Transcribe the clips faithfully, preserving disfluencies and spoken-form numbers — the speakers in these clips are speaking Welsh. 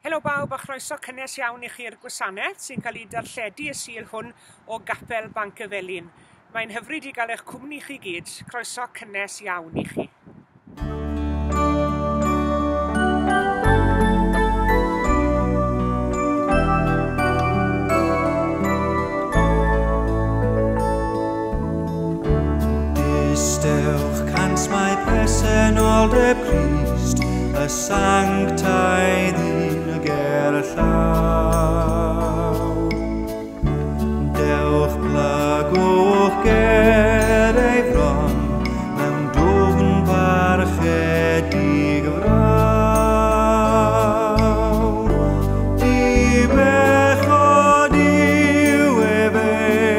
Helo bawb a chroeso cynnes iawn I chi'r gwasanaeth sy'n cael ei darlledu y sul hwn o Gapel Banc y Felin. Mae'n hyfryd I gael eich cwmni chi gyd. Croeso cynnes iawn I chi. Distewch cant mae presennol dy Crist, y sanctaidd un y ger llaw. Dewch plygwch ger ei fron, mewn dwfn barchedig frawr. Di bechod yw e fe,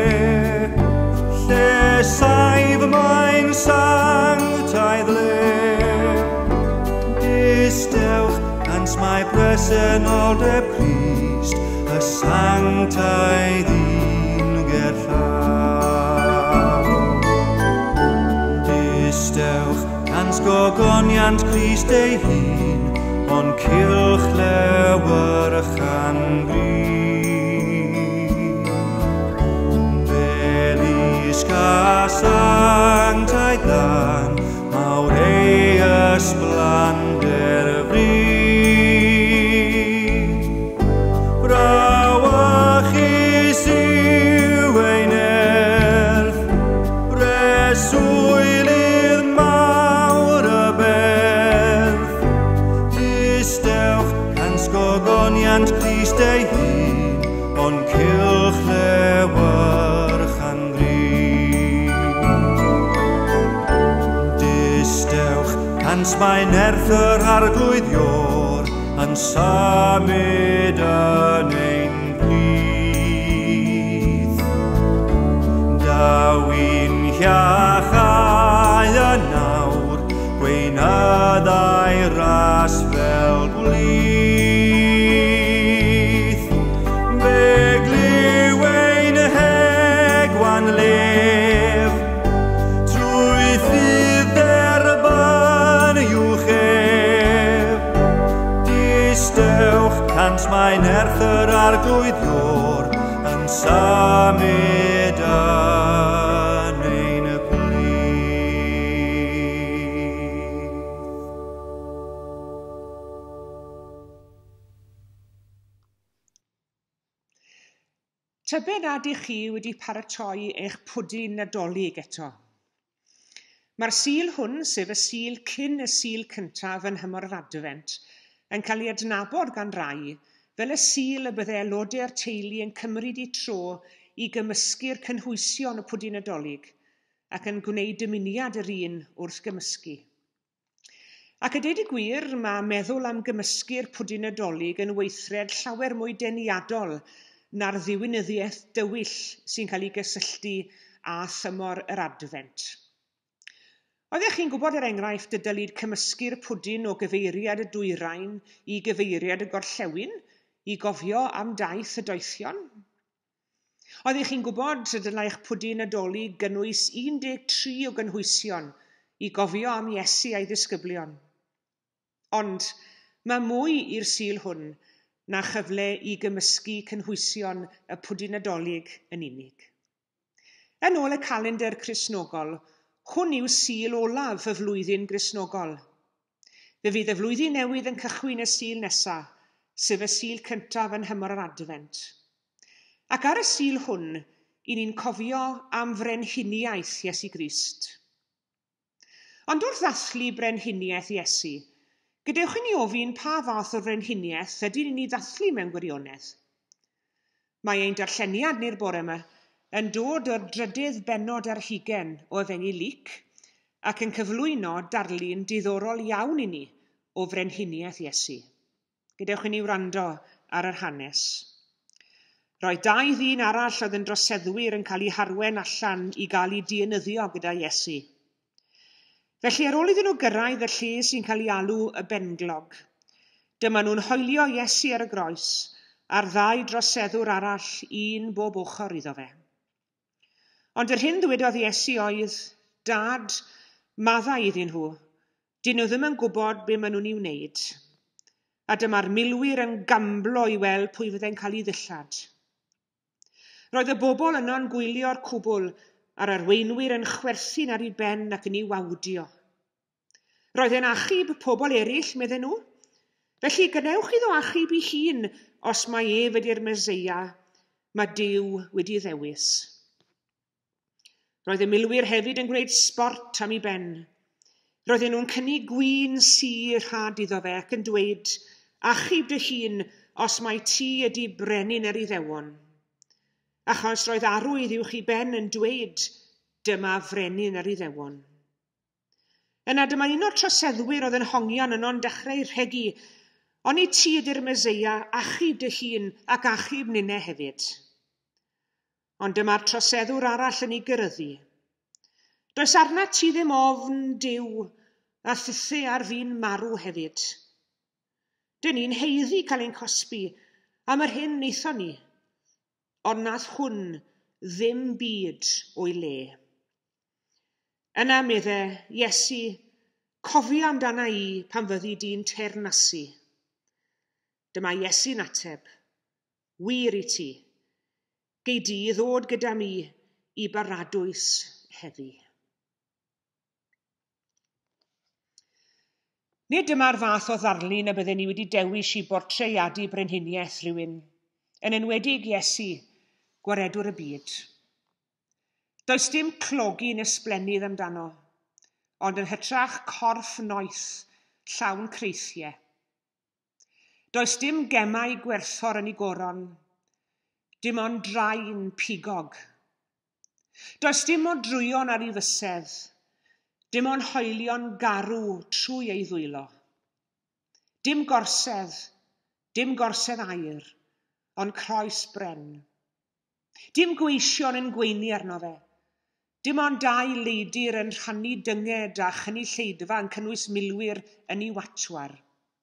lle saif mae'n sanctaidd le. Distewch cant mae presennol dy Crist, y sanctaidd un ger llaw. Distewch cant gogoniant Crist ei hun, ond cylch lewer chan grin. Belisga sanctaidd dan, mawr ei ysblander fryd. Brawachus yw ein erth, breswylydd mawr y berth. Distewch cant gogoniant Crist ei hun, ond cylch lewer chan grin. Distewch cant mae'n erthyr arglwyddior, yn symud yn ein plith. Dawyn hiachau y nawr, gweinyddau ras fel gwlith. Beglyw ein hegwan lef, trwy ffydd erban i'w chef. Distewch cant mae'n erthyr arglwyddior, yn symud yn ein plith. Tybed nad ych chi wedi paratoi eich pwdin nadolig eto. Mae'r sul hwn, sef y sul cyn y sul cyntaf yn hymor yr Advent, yn cael ei adnabod gan rai fel y sul y bydde aelodau'r teulu yn cymryd eu tro I gymysgu'r cynhwysion y pwdin nadolig ac yn gwneud dymuniad yr un wrth gymysgu. Ac a deud y gwir, mae meddwl am gymysgu'r pwdin nadolig yn weithred llawer mwy deniadol na'r ddiwinyddiaeth dywyll sy'n cael ei gysylltu â thymor yr Advent. Oeddech chi'n gwybod er enghraifft y dylid cymysgu'r pwdin o gyfeiriad y dwyrain I gyfeiriad y gorllewin, I gofio am daith y doethion? Oeddech chi'n gwybod y dylai'ch pwdin nadolig gynnwys un deg tri o gynhwysion I gofio am Iesu a'i ddisgyblion? Ond mae mwy i'r sul hwn na chyfle I gymysgu cynhwysion y pwdin nadolig yn unig. Yn ôl y calendr Cristnogol, hwn yw sul olaf y flwyddyn Gristnogol. Fe fydd y flwyddyn newydd yn cychwyn y sul nesaf, sef y sul cyntaf yn hymor yr Advent. Ac ar y sul hwn, I ni'n cofio am frenhiniaeth Iesu Grist. Ond wrth ddathlu brenhiniaeth Iesu, gadewch I ni ofyn pa fath o frenhiniaeth ydy ni'n ei ddathlu mewn gwirionedd. Mae ein darlleniad ni'r bore yma yn dod o'r drydydd bennod ar hugen o Efengyl Luc ac yn cyflwyno darlun diddorol iawn I ni o frenhiniaeth Iesu. Gadewch I ni wrando ar yr hanes. Roedd dau ddyn arall oedd yn droseddwyr yn cael eu harwen allan I gael eu dienyddio gyda Iesu. Felly ar ôl iddyn nhw gyrraedd y lle sy'n cael ei alw y benglog, dyma nhw'n hoelio Iesu ar y groes a'r ddau droseddwr arall, un bob ochr iddo fe. Ond yr hyn ddywedodd Iesu oedd, Dad, maddau iddyn nhw. Dyn nhw ddim yn gwybod be maen nhw'n ei wneud. a dyma'r milwyr yn gamblo i weld pwy fyddai'n cael ei ddillad. Roedd y bobl yno'n gwylio'r cwbl a'r arweinwyr yn chwerthu'n ar ei ben ac yn ei wawdio. Roedd e'n achub pobl eraill, medden nhw. Felly gwnewch iddo achub ei hun os mae e wedi'r Meseia, mae Duw wedi ddewis. Roedd y milwyr hefyd yn gwneud sbort am ei ben. Roedden nhw'n cynnig gwin sir rhad iddo fe ac yn dweud, achub dy hun os mae ti ydi brenin yr Iddewon. Achos roedd arwydd uwch ei ben yn dweud, dyma frenin yr Iddewon. Yna dyma un o'r troseddwyr oedd yn hongian yno'n dechrau rhegi, ond i ti ydy'r Meseia, achub dy hun ac achub ninne hefyd. Ond dyma'r troseddwr arall yn ei gyryddu. Does arna ti ddim ofn Duw a thithu ar fi'n marw hefyd. Dyn ni'n heiddi cael ein cosbi am yr hyn wnaethon ni, ond nath hwn ddim byd o'i le. Yna medde Iesu, cofio amdana i pan fyddi di'n teyrnasu. Dyma Iesu'n ateb, wir i ti, gei di ddod gyda mi i baradwys heddi. Nid dyma'r fath o ddarlun y bydden ni wedi dewis i bortreadu brenhiniaeth rhywun, yn enwedig Iesu, gwaredwr y byd. Does dim clogi'n ysblennydd amdano, ond yn hytrach corff noeth llawn creithiau. Does dim gemau gwerthor yn ei goron, dim ond draen pigog. Does dim odrwyon ar ei fysedd, dim ond hoelion garw trwy ei ddwylo. Dim gorsedd, dim gorsedd aur, ond croes bren. Dim gweision yn gweini arno fe, dim ond dau leidir yn rhannu dynged a chynnu lleidfa yn cynnwys milwyr yn ei watwar.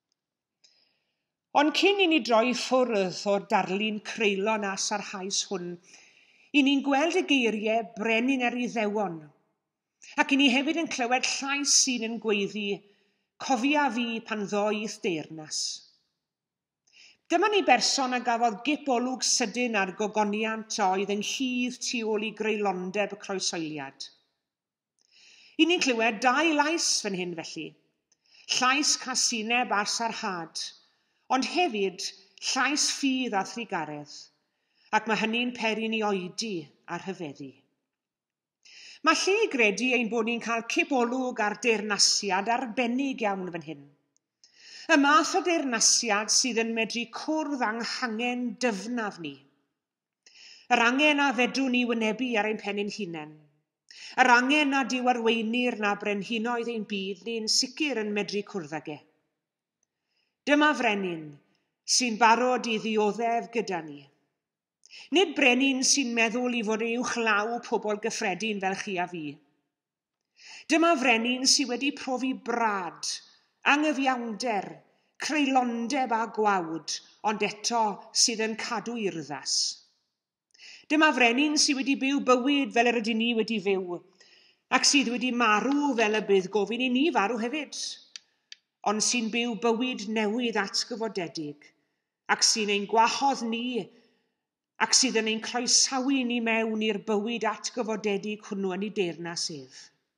Ond cyn i ni droi ffwrdd o'r darlun creulon a sarhaus hwn, i ni'n gweld y geiriau brenin yr Iddewon, ac i ni hefyd yn clywed llais sy'n yn gweiddi, cofia fi pan ddoith deyrnas. Dyma ni berson a gafodd gip olwg sydyn ar gogoniant a oedd yn hydd tu ôl i greulondeb y croeshoeliad. I ni'n clywed dau lais fan hyn felly, llais casineb a sarhad, ond hefyd llais ffydd a thrigaredd, ac mae hynny'n peri'n i oedi a rhyfeddu. Mae lle i gredu ein bod ni'n cael cip olwg ar deyrnasiad arbennig iawn fan hyn. Y math o deyrnasiad sydd yn medru cwrdd anghangen dyfnaf ni. Yr angen a fedrwn ni wynebu ar ein penyn hunain. Yr angen a diw arweinir na brenhinoedd ein byd ni'n sicr yn medru cwrdd ag e. Dyma frenin sy'n barod i ddioddef gyda ni. Nid brenin sy'n meddwl i fod uwch law pobl gyffredin fel chi a fi. Dyma frenin sydd wedi profi brad, anghyfiawnder, creulondeb a gwawd, ond eto sydd yn cadw urddas. Dyma frenin sydd wedi byw bywyd fel yr ydyn ni wedi fyw, ac sydd wedi marw fel y bydd gofyn i ni farw hefyd, ond sy'n byw bywyd newydd atgyfodedig, ac sy'n ein gwahodd ni, ac sydd yn ein croesawu ni mewn i'r bywyd atgyfodedig hwnnw yn ei deyrnas ef.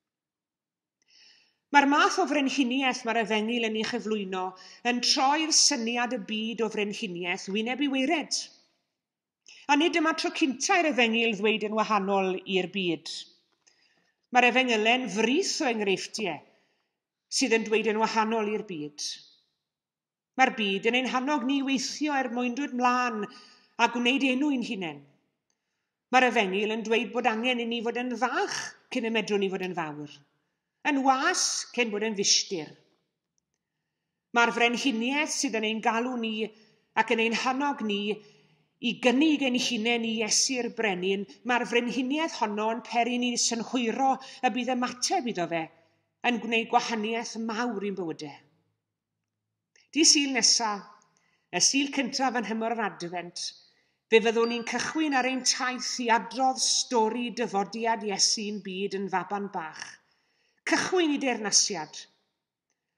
Mae'r math o frenhiniaeth mae'r Efengil yn ei chyflwyno yn troi'r syniad y byd o frenhiniaeth wyneb i weired. A nid yma tro cyntaf i'r Efengil ddweud yn wahanol i'r byd. Mae'r Efengylen frith o enghreifftiau sydd yn dweud yn wahanol i'r byd. Mae'r byd yn ein hannog ni weithio er mwyn dod mlaen a gwneud enw i'n hunain. Mae'r Efengil yn dweud bod angen i ni fod yn fach cyn y medrwn ni fod yn fawr, yn was cyn bod yn filltir. Mae'r frenhiniaeth sydd yn ein galw ni ac yn ein hannog ni i gynnig ein hunain i Iesu'r brenin, mae'r frenhiniaeth honno yn peri ni synhwyro y bydd ymateb iddo fe yn gwneud gwahaniaeth mawr i'n bywydau. Di Sul nesaf, y Sul cyntaf yn hymor yr Advent, fe fyddwn ni'n cychwyn ar ein taith i adrodd stori dyfodiad Iesu'n byd yn faban bach. Cychwyn i deyrnasiad.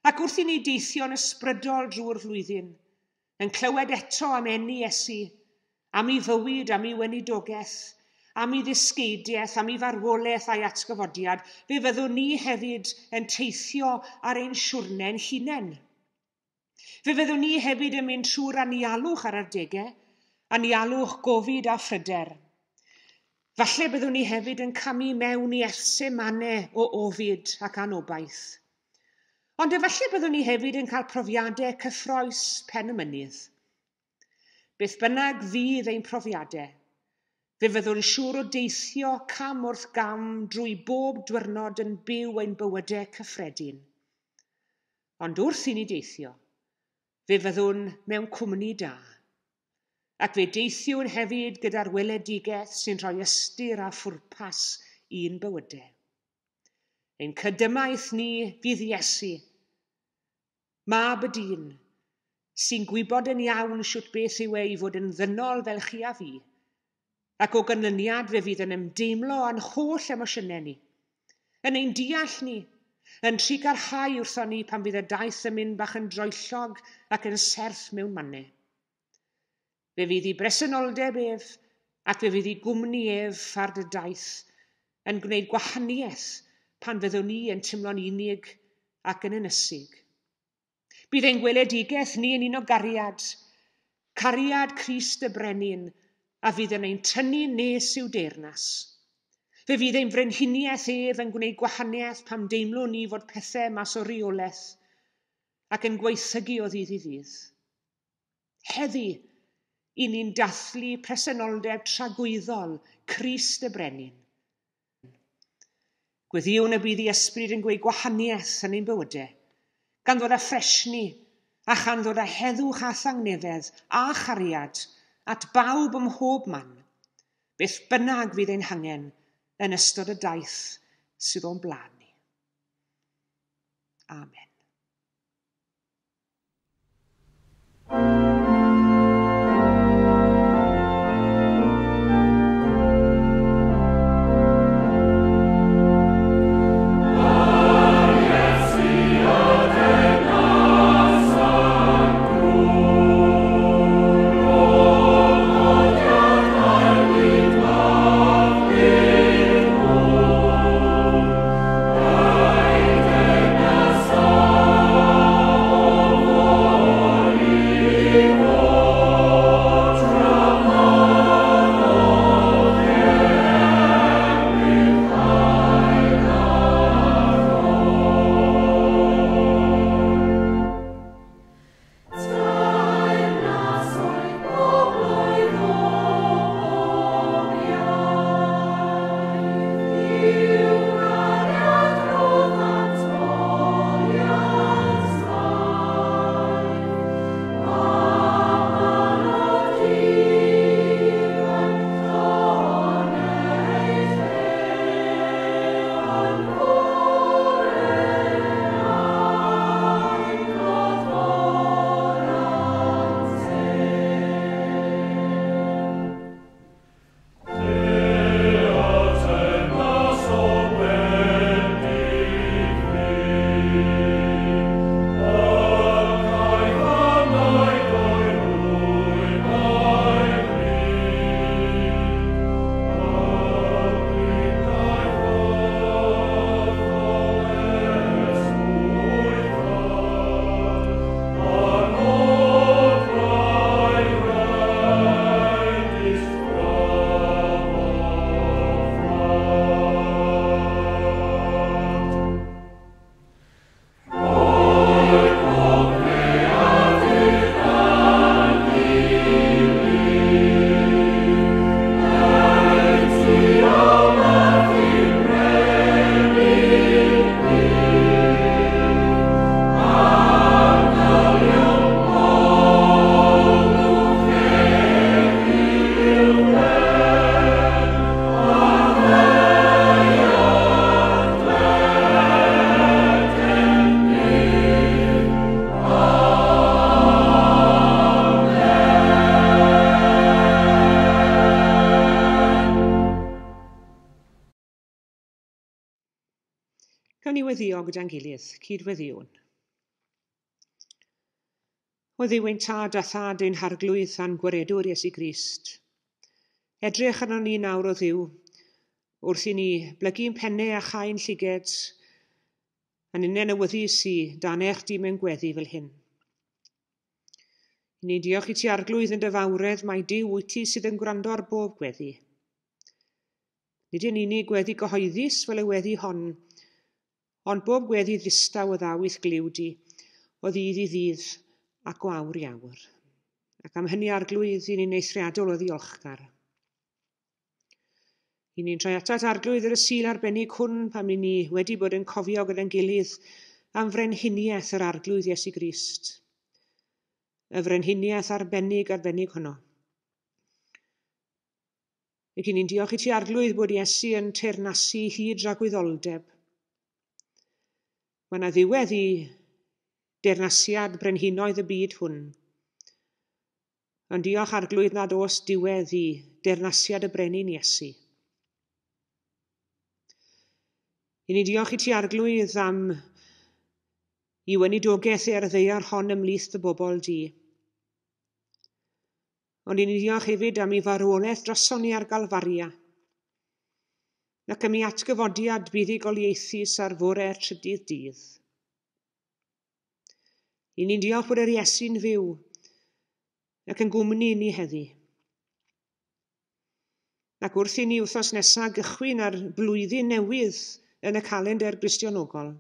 Ac wrth i ni deithio'n ysbrydol drwy'r flwyddyn, yn clywed eto am enni Iesu, am ei fywyd, am ei weinidogaeth, am ei ddysgeidiaeth, am ei farwolaeth a'i atgyfodiad, fe fyddwn ni hefyd yn teithio ar ein siwrne'n hunain. Fe fyddwn ni hefyd yn mynd trwy'r anialwch ar adegau, anialwch gofid a phryder. Falle byddwn ni hefyd yn camu mewn i efsymannau o ofid ac anobaith. Ond efallai byddwn ni hefyd yn cael profiadau cyffroes pen y mynydd. Beth bynnag fydd ein profiadau, fe fyddwn siŵr o deithio cam wrth gam drwy bob diwrnod yn byw ein bywydau cyffredin. Ond wrth i ni deithio, fe fyddwn mewn cwmni da, ac fe deithiwn hefyd gyda'r weledigaeth sy'n rhoi ystyr a phwrpas i'n bywydau. Ein cydymaeth ni fydd Iesu, mab y dyn, sy'n gwybod yn iawn siwt beth yw ei fod yn ddynol fel chi a fi, ac o ganlyniad fe fydd yn ymdeimlo a'n holl emosiynau ni, yn ein deall ni, yn tri garhau wrtho ni pan fydd y daith yn mynd bach yn droellog ac yn serth mewn mannau. Fe fydd ei bresenoldeb ef, ac fe fydd ei gwmni ef ar dy daith yn gwneud gwahaniaeth pan fyddwn ni yn teimlo'n unig ac yn ynysig. Bydd ein gweledigaeth ni yn un o gariad, cariad Crist y brenin, a fydd yn ein tynnu nes i'w deyrnas. Fe fydd ein frenhiniaeth ef yn gwneud gwahaniaeth pam deimlwn ni fod pethau mas o reolaeth ac yn gweithygu o ddydd i ddydd. Heddi, i ni'n dathlu presenoldeb tragwyddol Crist y brenin. Gweddiwn y bydd ei ysbryd yn gweud gwahaniaeth yn ein bywydau, gan ddod â ffresni a chan ddod â heddwch a thangnefedd a chariad at bawb ym mhob man, beth bynnag fydd ein hangen yn ystod y daith sydd o'n blaen ni. Amen. Gawn ni weddio gyda'n gilydd, cydweddiwn. O ddiw ein tad a thad ein harglwydd a'n gwaredwr Iesu Grist. Edrych arno ni nawr o ddiw, wrth i ni blygu'n pennau a chael lliged, a'n unen awyddus i dan eich di mewn gweddi fel hyn. I ni diolch i ti arglwydd yn dyfawredd mae Duw wyt ti sydd yn gwrando ar bob gweddi. Nid yn unig gweddi gyhoeddus fel y weddi hon, ond bob gweddi ddistaw o ddawydd gliw di, o ddydd i ddydd ac o awr i awr. Ac am hynny arglwydd i ni'n eithriadol o ddiolchgar. I ni'n troi atat arglwydd yr y sul arbennig hwn pam i ni wedi bod yn cofio gyda'n gilydd am frenhiniaeth yr arglwydd Iesu Grist. Y frenhiniaeth arbennig arbennig honno. Ac i ni'n diolch i ti arglwydd bod Iesu yn teyrnasu hyd rhag wyddoldeb. Mae yna ddiwedd i deyrnasiad brenhinoedd y byd hwn. Ond diolch arglwydd nad oes diwedd i deyrnasiad y brenin Iesu. I ni diolch i ti arglwydd am i weinidogaeth i'r ddeiar hon ymlith y bobl di. Ond i ni diolch hefyd am ei farwolaeth droson ni ar Galfaria, ac am ei atgyfodiad buddugoliaethus ar fore'r trydydd dydd. I ni'n diolch bod yr Iesu'n fyw ac yn gwmni ni heddi. Ac wrth i ni wythnos nesaf gychwyn ar blwyddyn newydd yn y calendr Gristionogol.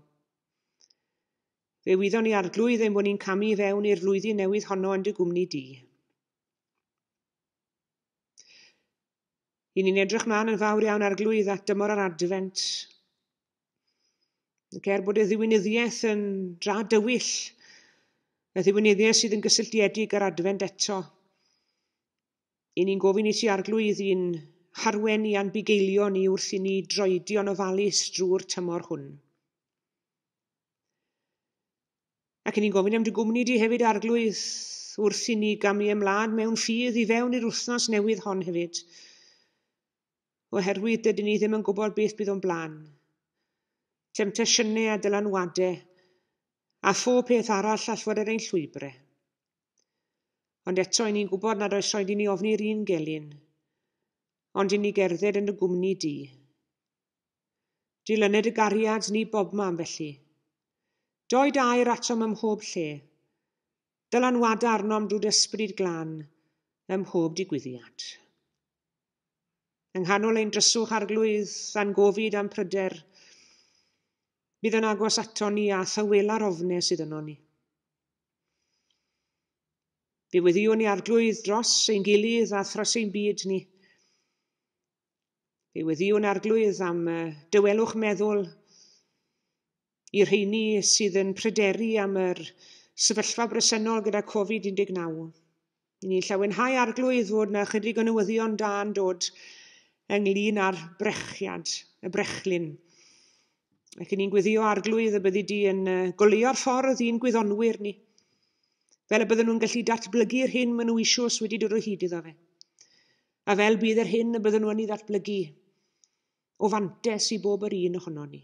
Fe wyddon ni arglwydd ein bod ni'n camu fewn i'r flwyddyn newydd honno yn dy gwmni di. I ni'n edrych mlaen yn fawr iawn arglwydd at dymor yr adfent. Ac er bod y ddiwinyddiaeth yn dra dywyll, y ddiwinyddiaeth sydd yn gysylltiedig ar adfent eto, i ni'n gofyn i ti arglwydd i'n harwen i a'n bugeilio ni wrth i ni droedion ofalus drwy'r tymor hwn. Ac i ni'n gofyn am dy gwmni di hefyd arglwydd wrth i ni gamu ymlaen mewn ffydd i fewn i'r wythnos newydd hon hefyd. Oherwydd dydyn ni ddim yn gwybod beth bydd o'n blaen. Temptesiynau a dylanwadau, a phob peth arall all fod yr ein llwybrau. Ond eto i ni'n gwybod nad oes rhaid i ni ofni'r un gelyn, ond i ni gerdded yn y gwmni di. Dilyned y gariad ni bob mam felly. Doi dair atom ym mhob lle. Dylanwadau arnom drwy'r ysbryd glân ym mhob digwyddiad. Yng nghanol ein dryswch arglwydd a'n gofid am pryder, bydd yn agos ato ni a thywela'r ofnau sydd yno ni. Fe weddiwn ni arglwydd dros ein gilydd a thros ein byd ni. Fe weddiwn arglwydd am uh, dywelwch meddwl i'r rheini sydd yn pryderu am yr sefyllfa bresennol gyda Covid un deg naw. I ni llawenhau arglwydd fod yna chydig o newyddion da yn dod ynglyn â'r brechiad, y brechlyn. Ac ni'n gweddio arglwydd y byddi di yn uh, goleuo'r ffordd i'n gwyddonwyr ni, fel y bydden nhw'n gallu datblygu'r hyn maen nhw isios wedi dod o hyd iddo fe. A fel bydd yr hyn y bydden nhw yn ei ddatblygu, o fantes i bob yr un ohono ni.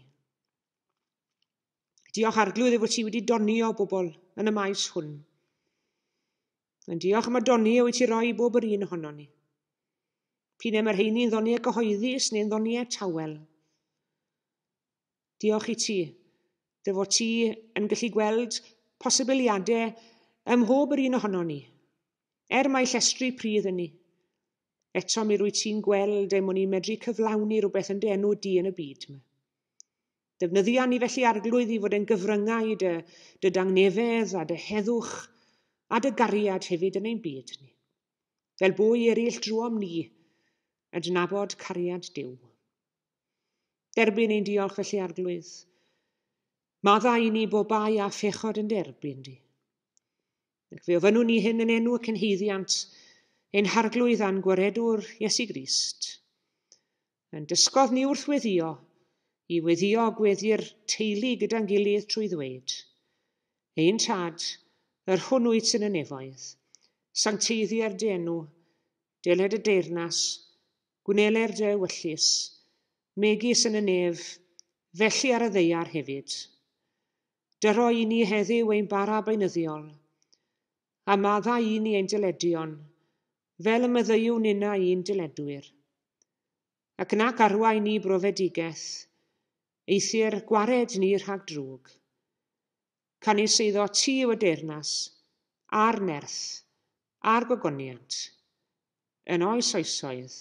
Diolch arglwydd efo ti wedi donio bobl yn y maes hwn. Yn diolch am y donio wyt ti roi bob yr un ohono ni. P'un mae'r heini'n ddoniau gyhoeddus neu'n ddoniau tawel. Diolch i ti, dy fod ti yn gallu gweld posibiliadau ym mhob yr un ohono ni. Er mae llestri prydd yn ni. Eto mi rwy ti'n gweld ei mod ni'n medru cyflawni rhywbeth yn dy enw di yn y byd yma. Defnyddia ni felly arglwydd i fod yn gyfryngau dy, dy dangnefedd a dy heddwch a dy gariad hefyd yn ein byd ni. Fel bwy eraill drwom ni, adnabod cariad Duw. Derbyn ein diolch felly arglwydd. Madda i ni bobau a phechod yn derbyn di. Ac fe ofynnw ni hyn yn enw cynheiddiant, ein harglwydd a'n gwaredwr Iesu Grist. Yn dysgodd ni wrth weddio, i weddio gweddi'r teulu gyda'n gilydd trwy ddweud. Ein tad, yr hwn wyt sy'n y nefoedd, sancteiddiau'r dy enw, deled y deyrnas, gwneler dy wyllus, megis yn y nef, felly ar y ddeiar hefyd. Dyro i ni heddiw ein bara beinyddiol, a madda un i ein dyledion, fel y meddyw nina un dyledwyr. Ac nac arwain ni brofedigaeth, eithir gwared ni rhag drwg. Canis eiddo ti yw y deyrnas, a'r nerth, a'r gogoniant, yn oes oesoedd.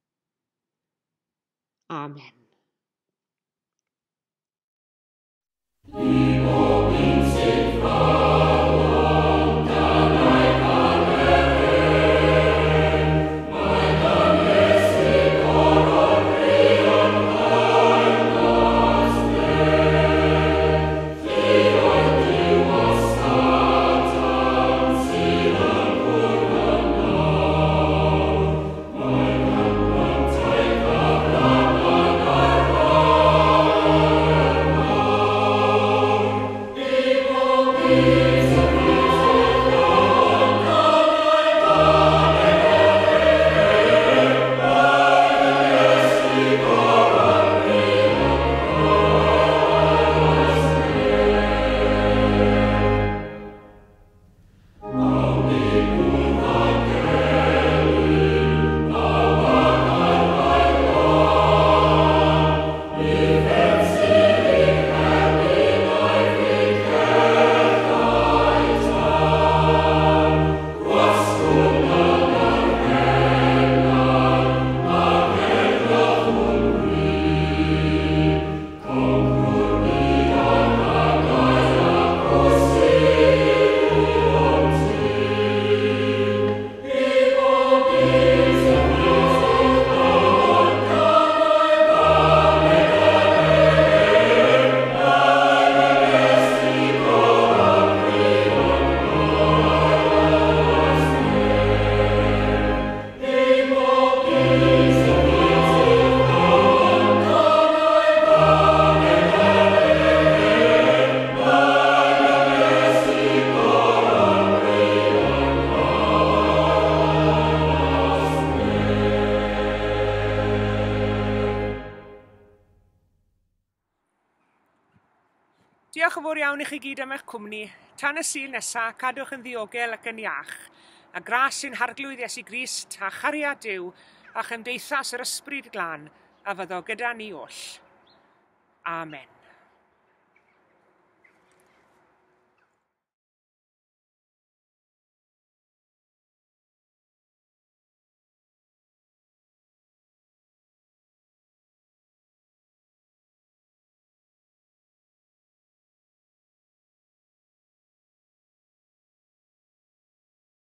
Amen. Diolch yn fawr iawn i chi gyd am eich cwmni. Tan y Sul nesaf, cadwch yn ddiogel ac yn iach. A gras sy'n harglwydd Iesu Grist a chariad Duw a chymdeithas yr ysbryd glân a fyddo gyda ni oll. Amen.